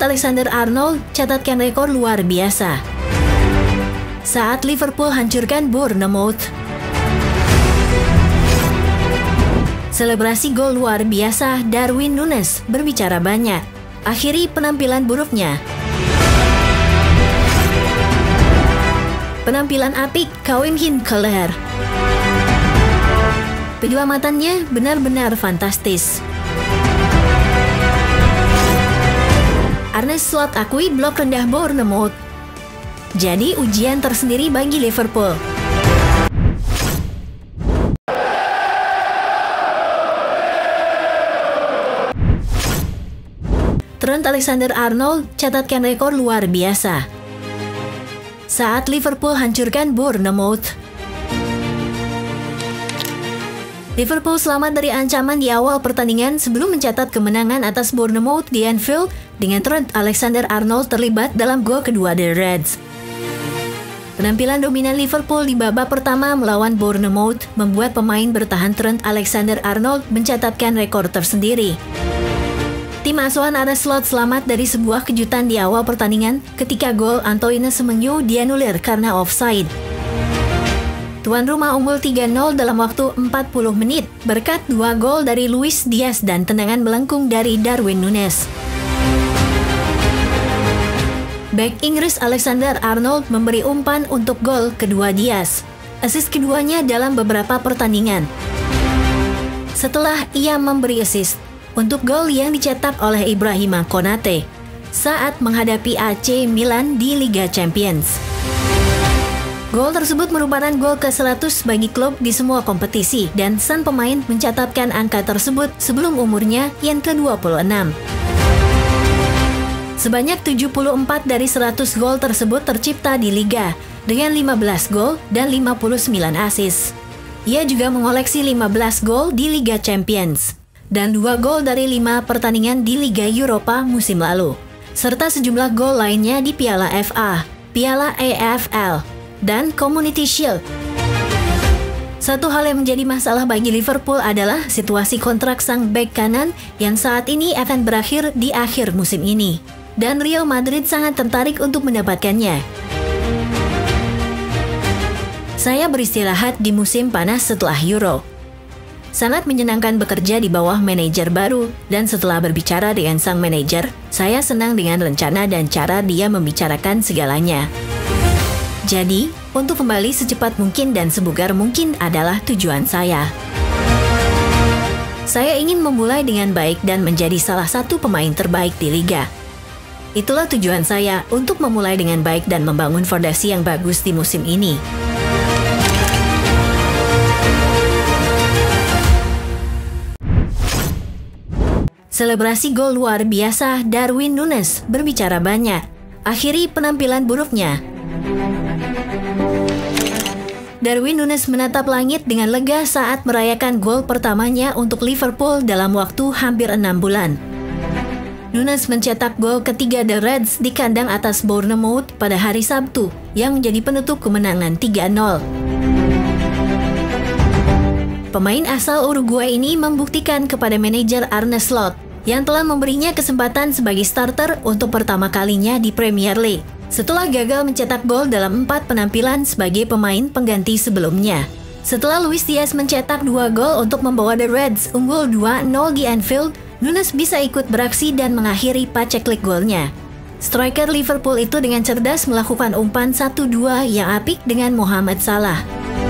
Trent Alexander-Arnold catatkan rekor luar biasa saat Liverpool hancurkan Bournemouth. Selebrasi gol luar biasa Darwin Núñez berbicara banyak, akhiri penampilan buruknya. Penampilan apik Kevin Hinckley. Penyelamatannya benar-benar fantastis. Arne Slot akui blok rendah Bournemouth. Jadi ujian tersendiri bagi Liverpool. Trent Alexander-Arnold catatkan rekor luar biasa saat Liverpool hancurkan Bournemouth. Liverpool selamat dari ancaman di awal pertandingan sebelum mencatat kemenangan atas Bournemouth di Anfield dengan Trent Alexander-Arnold terlibat dalam gol kedua The Reds. Penampilan dominan Liverpool di babak pertama melawan Bournemouth membuat pemain bertahan Trent Alexander-Arnold mencatatkan rekor tersendiri. Tim asuhan Arne Slot selamat dari sebuah kejutan di awal pertandingan ketika gol Antoine Semenyo dianulir karena offside. Tuan rumah unggul 3-0 dalam waktu 40 menit berkat 2 gol dari Luis Diaz dan tendangan melengkung dari Darwin Núñez. Bek Inggris Alexander-Arnold memberi umpan untuk gol kedua Diaz, assist keduanya dalam beberapa pertandingan. Setelah ia memberi assist untuk gol yang dicetak oleh Ibrahima Konate saat menghadapi AC Milan di Liga Champions. Gol tersebut merupakan gol ke-100 bagi klub di semua kompetisi dan sang pemain mencatatkan angka tersebut sebelum umurnya yang ke-26. Sebanyak 74 dari 100 gol tersebut tercipta di Liga dengan 15 gol dan 59 assist. Ia juga mengoleksi 15 gol di Liga Champions dan 2 gol dari 5 pertandingan di Liga Eropa musim lalu, serta sejumlah gol lainnya di Piala FA, Piala AFL, dan Community Shield. Satu hal yang menjadi masalah bagi Liverpool adalah situasi kontrak sang bek kanan yang saat ini akan berakhir di akhir musim ini. Dan Real Madrid sangat tertarik untuk mendapatkannya. Saya beristirahat di musim panas setelah Euro. Sangat menyenangkan bekerja di bawah manajer baru, dan setelah berbicara dengan sang manajer, saya senang dengan rencana dan cara dia membicarakan segalanya. Jadi, untuk kembali secepat mungkin dan sebugar mungkin adalah tujuan saya. Saya ingin memulai dengan baik dan menjadi salah satu pemain terbaik di Liga. Itulah tujuan saya untuk memulai dengan baik dan membangun fondasi yang bagus di musim ini. Selebrasi gol luar biasa Darwin Núñez berbicara banyak, akhiri penampilan buruknya. Darwin Núñez menatap langit dengan lega saat merayakan gol pertamanya untuk Liverpool dalam waktu hampir 6 bulan. Núñez mencetak gol ketiga The Reds di kandang atas Bournemouth pada hari Sabtu yang menjadi penutup kemenangan 3-0. Pemain asal Uruguay ini membuktikan kepada manajer Arne Slot yang telah memberinya kesempatan sebagai starter untuk pertama kalinya di Premier League, setelah gagal mencetak gol dalam 4 penampilan sebagai pemain pengganti sebelumnya. Setelah Luis Diaz mencetak 2 gol untuk membawa The Reds unggul 2-0 di Anfield, Núñez bisa ikut beraksi dan mengakhiri paceklik golnya. Striker Liverpool itu dengan cerdas melakukan umpan 1-2 yang apik dengan Mohamed Salah.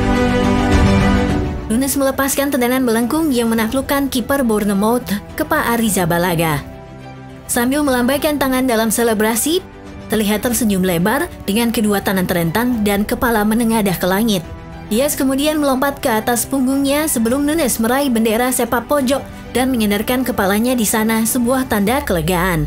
Núñez melepaskan tendangan melengkung yang menaklukkan kiper Bournemouth, Kepa Arrizabalaga. Sambil melambaikan tangan dalam selebrasi, terlihat tersenyum lebar dengan kedua tangan terentang dan kepala menengadah ke langit. Diaz kemudian melompat ke atas punggungnya sebelum Núñez meraih bendera sepak pojok dan menyandarkan kepalanya di sana, sebuah tanda kelegaan.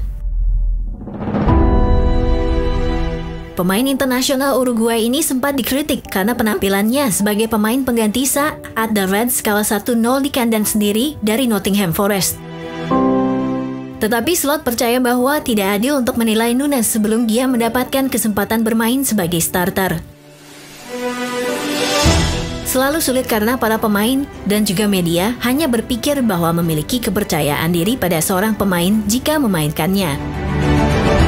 Pemain internasional Uruguay ini sempat dikritik karena penampilannya sebagai pemain pengganti saat The Reds kalah 1-0 di kandang sendiri dari Nottingham Forest. Tetapi Slot percaya bahwa tidak adil untuk menilai Núñez sebelum dia mendapatkan kesempatan bermain sebagai starter. Selalu sulit karena para pemain dan juga media hanya berpikir bahwa memiliki kepercayaan diri pada seorang pemain jika memainkannya.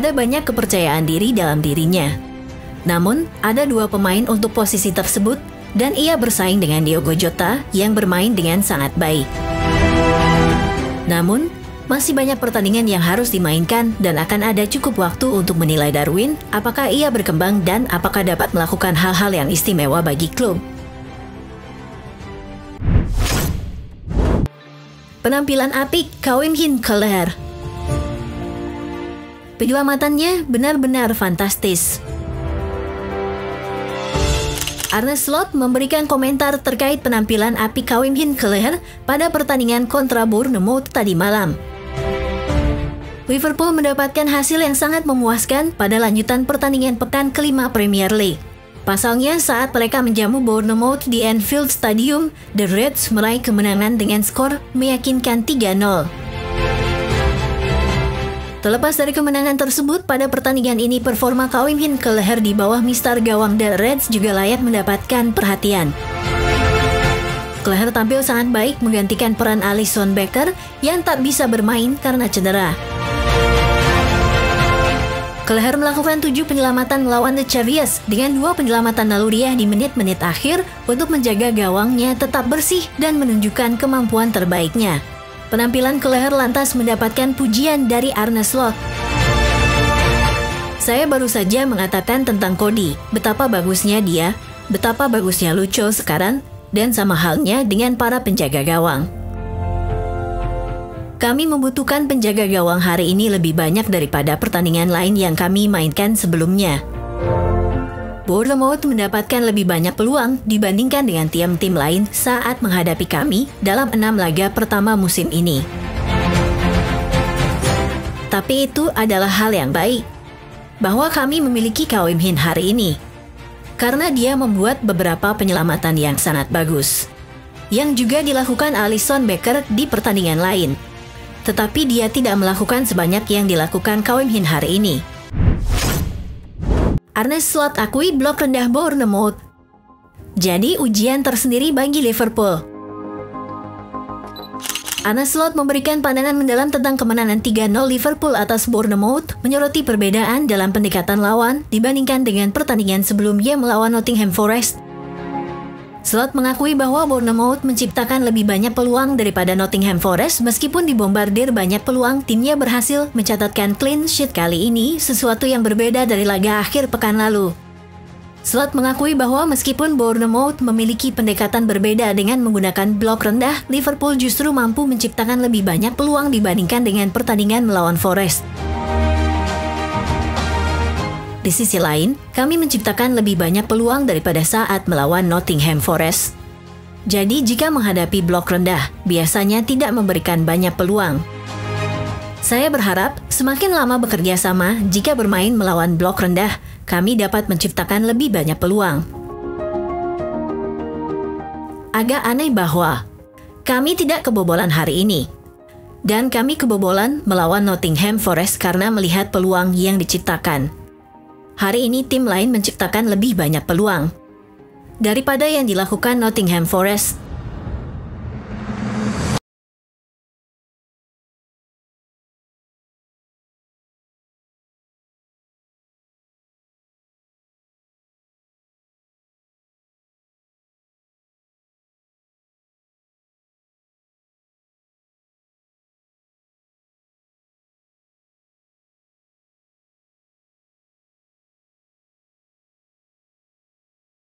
ada banyak kepercayaan diri dalam dirinya. Namun, ada dua pemain untuk posisi tersebut dan ia bersaing dengan Diogo Jota yang bermain dengan sangat baik. Namun, masih banyak pertandingan yang harus dimainkan dan akan ada cukup waktu untuk menilai Darwin apakah ia berkembang dan apakah dapat melakukan hal-hal yang istimewa bagi klub. Penampilan apik Kawim Hin Kelleher. Penyelamatannya benar-benar fantastis. Arne Slot memberikan komentar terkait penampilan apik Kawim Hin Kelleher pada pertandingan kontra Bournemouth tadi malam. Liverpool mendapatkan hasil yang sangat memuaskan pada lanjutan pertandingan pekan kelima Premier League. Pasalnya, saat mereka menjamu Bournemouth di Anfield Stadium, The Reds meraih kemenangan dengan skor meyakinkan 3-0. Terlepas dari kemenangan tersebut, pada pertandingan ini performa Kawim Hin Kelleher di bawah mister gawang The Reds juga layak mendapatkan perhatian. Kelleher tampil sangat baik menggantikan peran Alisson Becker yang tak bisa bermain karena cedera. Kelleher melakukan 7 penyelamatan melawan The Chaviers dengan 2 penyelamatan naluriah di menit-menit akhir untuk menjaga gawangnya tetap bersih dan menunjukkan kemampuan terbaiknya. Penampilan Kelleher lantas mendapatkan pujian dari Arne Slot. Saya baru saja mengatakan tentang Cody, betapa bagusnya dia, betapa bagusnya Lucho sekarang, dan sama halnya dengan para penjaga gawang. Kami membutuhkan penjaga gawang hari ini lebih banyak daripada pertandingan lain yang kami mainkan sebelumnya. Bournemouth mendapatkan lebih banyak peluang dibandingkan dengan tim-tim lain saat menghadapi kami dalam 6 laga pertama musim ini. Tapi itu adalah hal yang baik, bahwa kami memiliki Kawim Hin hari ini, karena dia membuat beberapa penyelamatan yang sangat bagus, yang juga dilakukan Alisson Becker di pertandingan lain. Tetapi dia tidak melakukan sebanyak yang dilakukan Kawim Hin hari ini. Arne Slot akui blok rendah Bournemouth. Jadi ujian tersendiri bagi Liverpool. Arne Slot memberikan pandangan mendalam tentang kemenangan 3-0 Liverpool atas Bournemouth, menyoroti perbedaan dalam pendekatan lawan dibandingkan dengan pertandingan sebelumnya melawan Nottingham Forest. Slot mengakui bahwa Bournemouth menciptakan lebih banyak peluang daripada Nottingham Forest meskipun dibombardir banyak peluang, timnya berhasil mencatatkan clean sheet kali ini, sesuatu yang berbeda dari laga akhir pekan lalu. Slot mengakui bahwa meskipun Bournemouth memiliki pendekatan berbeda dengan menggunakan blok rendah, Liverpool justru mampu menciptakan lebih banyak peluang dibandingkan dengan pertandingan melawan Forest. Di sisi lain, kami menciptakan lebih banyak peluang daripada saat melawan Nottingham Forest. Jadi jika menghadapi blok rendah, biasanya tidak memberikan banyak peluang. Saya berharap semakin lama bekerja sama, jika bermain melawan blok rendah, kami dapat menciptakan lebih banyak peluang. Agak aneh bahwa kami tidak kebobolan hari ini. Dan kami kebobolan melawan Nottingham Forest karena melihat peluang yang diciptakan. Hari ini tim lain menciptakan lebih banyak peluang daripada yang dilakukan Nottingham Forest.